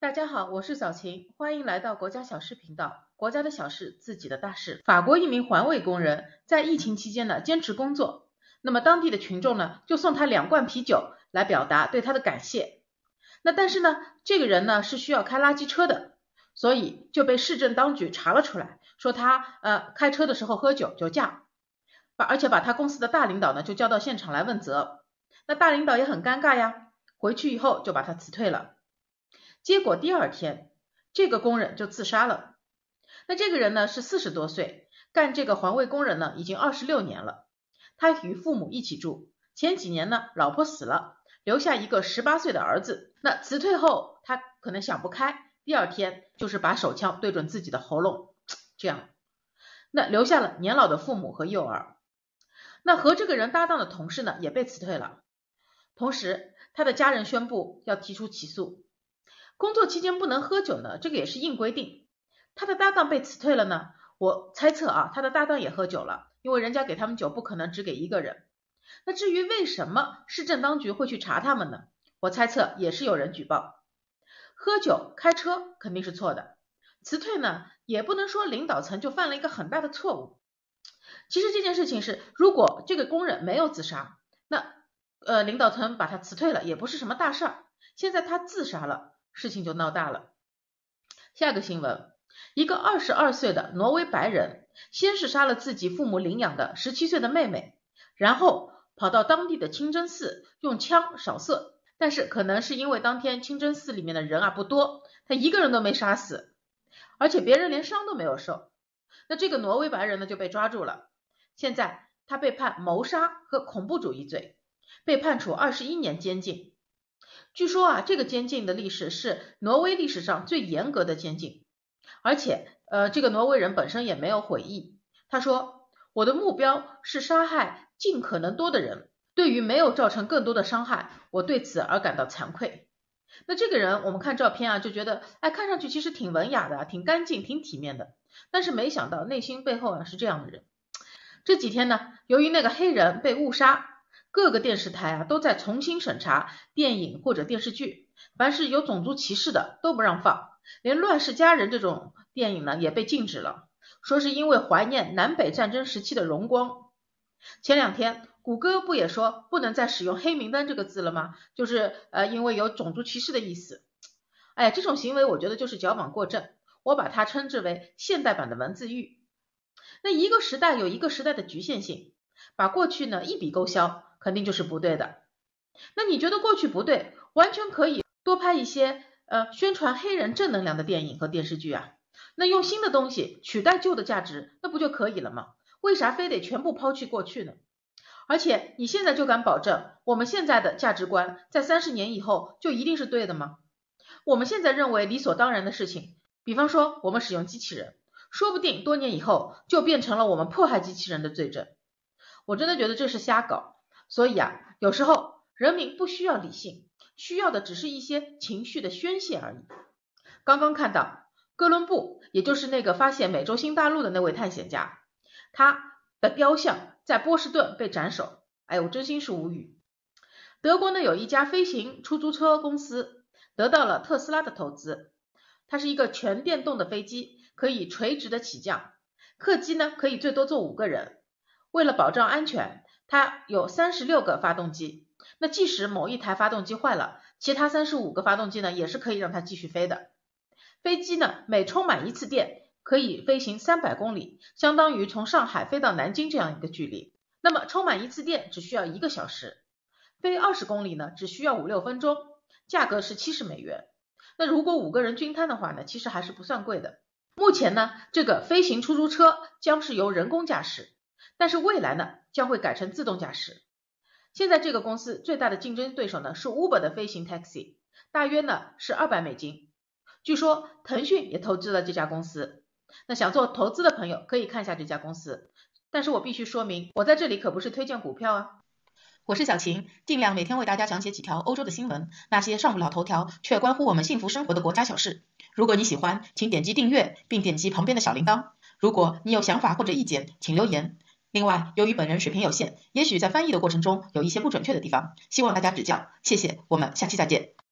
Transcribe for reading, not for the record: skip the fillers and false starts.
大家好，我是小晴，欢迎来到国家小事频道。国家的小事，自己的大事。法国一名环卫工人在疫情期间呢坚持工作，那么当地的群众呢就送他2罐啤酒来表达对他的感谢。那但是呢，这个人呢是需要开垃圾车的，所以就被市政当局查了出来，说他开车的时候喝酒酒驾，而且把他公司的大领导呢就叫到现场来问责。那大领导也很尴尬呀，回去以后就把他辞退了。结果第2天，这个工人就自杀了。那这个人呢是40多岁，干这个环卫工人呢已经26年了。他与父母一起住，前几年呢老婆死了，留下一个18岁的儿子。那辞退后他可能想不开，第2天就是把手枪对准自己的喉咙，这样，那留下了年老的父母和幼儿。那和这个人搭档的同事呢也被辞退了，同时他的家人宣布要提出起诉。工作期间不能喝酒呢，这个也是硬规定。他的搭档被辞退了呢，我猜测他的搭档也喝酒了，因为人家给他们酒不可能只给一个人。那至于为什么市政当局会去查他们呢？我猜测也是有人举报。喝酒开车肯定是错的，辞退呢也不能说领导层就犯了一个很大的错误。其实这件事情是，如果这个工人没有自杀，那领导层把他辞退了也不是什么大事儿。现在他自杀了，事情就闹大了。下个新闻，一个22岁的挪威白人，先是杀了自己父母领养的17岁的妹妹，然后跑到当地的清真寺用枪扫射，但是可能是因为当天清真寺里面的人不多，他一个人都没杀死，而且别人连伤都没有受。那这个挪威白人呢就被抓住了，现在他被判谋杀和恐怖主义罪，被判处21年监禁。据说这个监禁的历史是挪威历史上最严格的监禁，而且这个挪威人本身也没有悔意。他说，我的目标是杀害尽可能多的人，对于没有造成更多的伤害，我对此而感到惭愧。那这个人我们看照片就觉得看上去其实挺文雅的，挺干净，挺体面的，但是没想到内心背后是这样的人。这几天呢，由于那个黑人被误杀，各个电视台都在重新审查电影或者电视剧，凡是有种族歧视的都不让放，连乱世佳人这种电影呢也被禁止了，说是因为怀念南北战争时期的荣光。前2天谷歌不也说不能再使用黑名单这个字了吗？就是因为有种族歧视的意思。这种行为我觉得就是矫枉过正，我把它称之为现代版的文字狱。那一个时代有一个时代的局限性，把过去呢一笔勾销肯定就是不对的。那你觉得过去不对，完全可以多拍一些宣传黑人正能量的电影和电视剧那用新的东西取代旧的价值，那不就可以了吗？为啥非得全部抛弃过去呢？而且你现在就敢保证我们现在的价值观在30年以后就一定是对的吗？我们现在认为理所当然的事情，比方说我们使用机器人，说不定多年以后就变成了我们迫害机器人的罪证。我真的觉得这是瞎搞。所以有时候人民不需要理性，需要的只是一些情绪的宣泄而已。刚刚看到哥伦布，也就是那个发现美洲新大陆的那位探险家，他的雕像在波士顿被斩首，我真心是无语。德国呢有一家飞行出租车公司得到了特斯拉的投资，它是一个全电动的飞机，可以垂直的起降，客机呢可以最多坐5个人。为了保障安全，它有36个发动机，那即使某一台发动机坏了，其他35个发动机呢也是可以让它继续飞的。飞机呢每充满1次电可以飞行300公里，相当于从上海飞到南京这样一个距离。那么充满1次电只需要1个小时，飞20公里呢只需要5-6分钟，价格是70美元。那如果5个人均摊的话呢，其实还是不算贵的。目前呢这个飞行出租车将是由人工驾驶，但是未来呢将会改成自动驾驶。现在这个公司最大的竞争对手呢是 Uber 的飞行 taxi， 大约呢是200美金。据说腾讯也投资了这家公司，那想做投资的朋友可以看一下这家公司，但是我必须说明，我在这里可不是推荐股票我是小晴，尽量每天为大家讲解几条欧洲的新闻，那些上不了头条却关乎我们幸福生活的国家小事。如果你喜欢，请点击订阅并点击旁边的小铃铛。如果你有想法或者意见，请留言。另外，由于本人水平有限，也许在翻译的过程中有一些不准确的地方，希望大家指教，谢谢，我们下期再见。